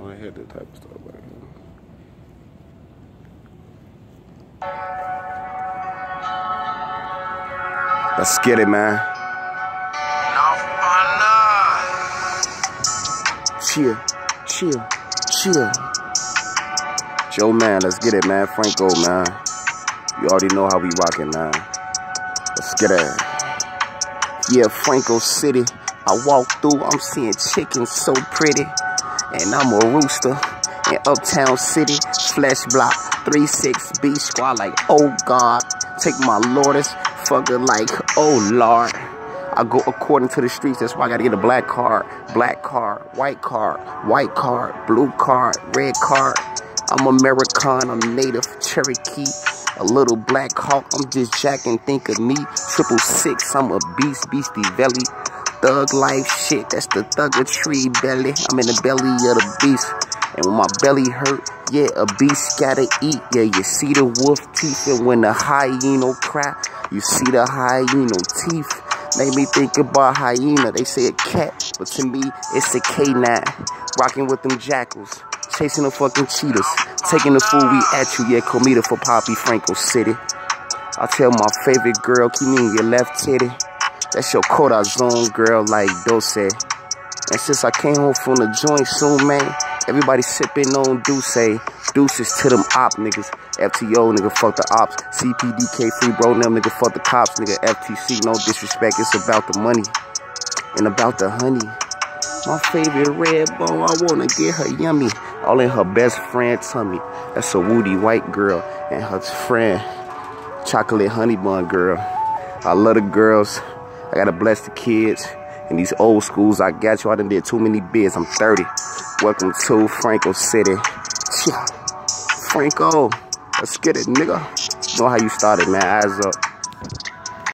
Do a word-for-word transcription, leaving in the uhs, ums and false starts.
know I hate that type of stuff like that. Let's get it, man. Chill, chill, chill. Joe, man, let's get it, man. Franco, man. You already know how we rockin', man. Let's get it. Yeah, Franco City. I walk through, I'm seeing chickens so pretty. And I'm a rooster in Uptown City. Flesh block, three six B squad like, oh God. Take my Lourdes, fucker like, oh Lord. I go according to the streets, that's why I gotta get a black card. Black card, white card, white card, blue card, red card. I'm American, I'm native Cherokee. A little black hawk, I'm just jacking, think of me. Triple six, I'm a beast, beastie belly. Thug life shit, that's the thugger tree belly. I'm in the belly of the beast. And when my belly hurt, yeah, a beast gotta eat. Yeah, you see the wolf teeth, and when the hyena cry, you see the hyena teeth. Made me think about hyena, they say a cat, but to me, it's a K nine. Rocking with them jackals, chasing the fucking cheetahs, taking the food we at you, yeah, comida for Poppy, Franco City. I tell my favorite girl, keep me in your left titty. That's your corazon, girl, like Dose. And since I came home from the joint soon, man, everybody sipping on Douce. Deuces to them op niggas. F T O, nigga, fuck the ops. C P D K, free bro, them, nigga, fuck the cops, nigga. F T C, no disrespect, it's about the money and about the honey. My favorite red bone, I wanna get her yummy. All in her best friend tummy. That's a Woody white girl and her friend, chocolate honey bun girl. I love the girls. I gotta bless the kids. In these old schools, I got you. I done did too many bids. I'm thirty. Welcome to Franco City. Franco, let's get it, nigga. You know how you started, man. Eyes up.